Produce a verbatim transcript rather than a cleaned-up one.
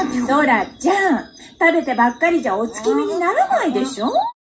ドラちゃん、食べてばっかりじゃお月見にならないでしょ？